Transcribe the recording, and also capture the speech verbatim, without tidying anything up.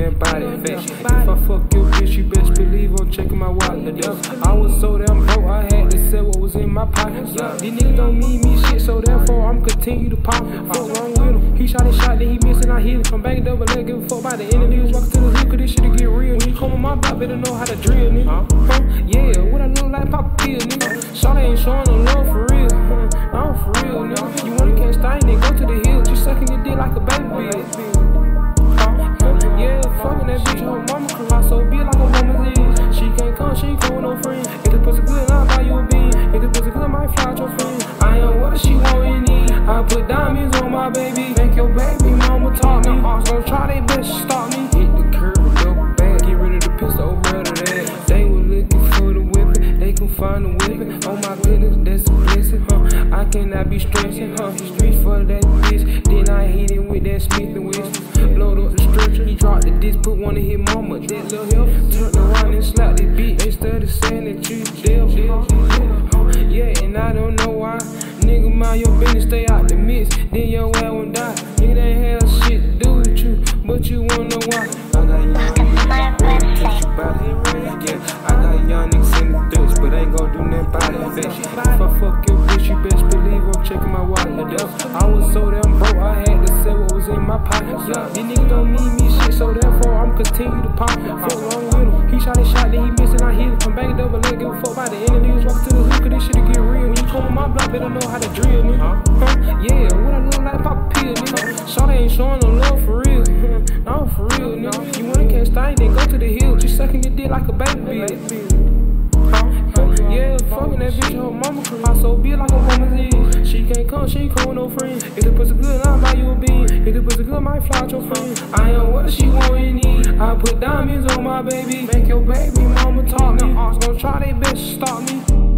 that body fat. If I fuck your bitch, you best believe I'm checking my wallet. I was so damn broke, I had to sell what was in my pocket. These niggas don't mean me shit, so therefore I'm continue to pop. Fuck wrong with him. He shot his shot, then he missed and I hit it. Come back and double leg, give a fuck about the enemy. Niggas walking to the hood, cause this shit'll get real. When you come on my block, better know how to drill, nigga. Huh? Yeah, what I look like, pop a pill, nigga. Shawty ain't showing no love for real. No, for real, nigga. You wanna catch thing, then go to the hill. She sucking your dick like a baby bitch. Yeah, fucking that bitch, her mama cry, so be like a woman's is. She can't come, she ain't come with no friend. If the pussy good, I'll buy you a bean. If the pussy good, I might fly out your friend. I am what she want and need. I put diamonds on my baby. Make your baby mama talk me. Hearts gon' try they best to stop me. Hit the curb, double back, get rid of the pistol, over to that. They were looking for the weapon, they can find the weapon. Oh my goodness, that's a blessing, huh? I cannot be stressing, huh? Streets for that bitch, then I hit it with that Smith and Wesson. Load up the stretcher, he dropped the disc, put one in his mama. That little help, turned around and slapped the beat. They started saying that you devil. Yeah, and I don't know why. Nigga, mind your business, stay out the mix. Then your ass won't die. Nigga, they ain't have shit to do with you, but you wanna know why. I got young niggas, teach you about it. Yeah, I got young niggas in the dust, but ain't gon' do nothing about it. If I fuck your bitch, you best believe I'm checking my wallet. I was so damn broke, I had to sell what was in my pocket. These niggas don't mean me shit, so therefore I'm continue to pop. Fuck wrong with him. He shot his shot, then he missed and I hit it. Come back and double leg, give a fuck about the enemy. Niggas walking to the hood, cause this shit'll get real. When you come on my block, better know how to drill, nigga. Huh? Yeah, what I look like, pop a pill, nigga. Shawty ain't showing no love for real. No, for real, nigga. You wanna catch thing, then go to the hill. She sucking your dick like a baby bitch. Yeah, fucking that bitch, her mama cry, so be like a woman's is. She can't come, she ain't come with no friend. If the pussy good, I'll buy you a bean. If the pussy good, I might fly out your friend. I am what she want and need. I put diamonds on my baby. Make your baby mama talk me. Hearts gon' try they best to stop me.